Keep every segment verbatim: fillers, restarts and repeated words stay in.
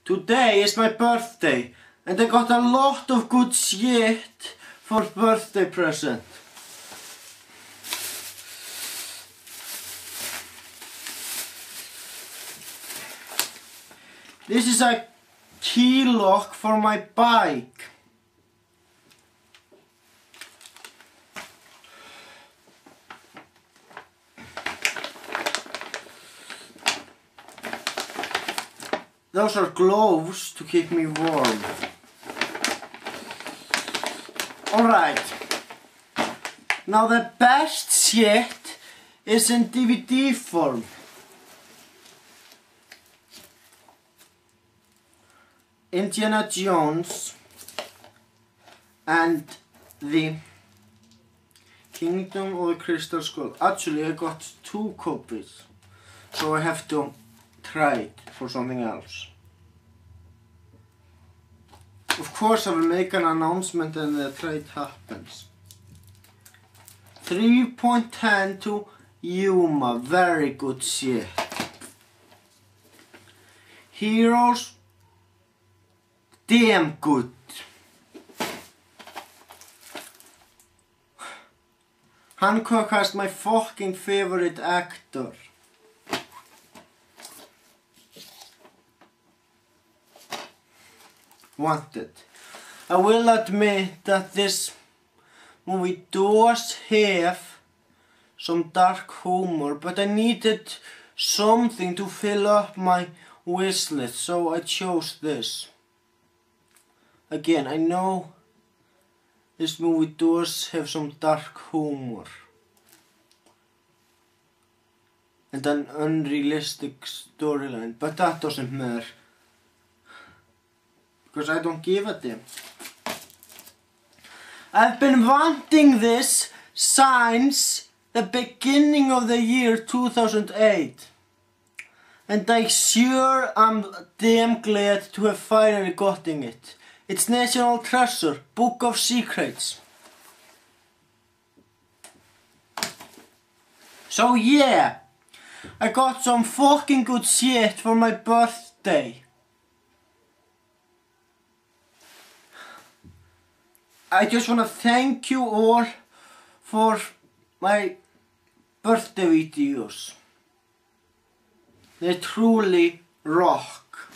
Today is my birthday, and I got a lot of good shit for birthday present. This is a key lock for my bike. Those are gloves to keep me warm. Alright. Now the best shit is in D V D form. Indiana Jones and the Kingdom of the Crystal Skull. Actually, I got two copies, so I have to trade for something else. Of course, I will make an announcement and the trade happens. three point ten to Yuma, very good shit. Heroes, damn good. Hancock has my fucking favorite actor. Wanted. I will admit that this movie does have some dark humor, but I needed something to fill up my wish list, so I chose this. Again, I know this movie does have some dark humor and an unrealistic storyline, but that doesn't matter. Because I don't give a damn. I've been wanting this since the beginning of the year two thousand eight. And I sure am damn glad to have finally gotten it. It's National Treasure, Book of Secrets. So yeah, I got some fucking good shit for my birthday. I just want to thank you all for my birthday videos. They truly rock.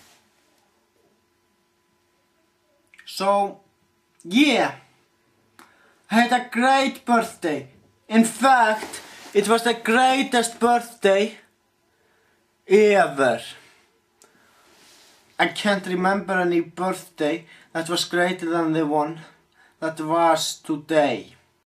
So, yeah, I had a great birthday. In fact, it was the greatest birthday ever. I can't remember any birthday that was greater than the one that was today.